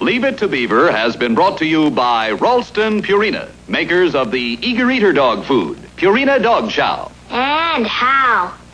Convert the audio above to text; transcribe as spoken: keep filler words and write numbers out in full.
Leave It to Beaver has been brought to you by Ralston Purina, makers of the Eager Eater dog food, Purina Dog Chow. And how?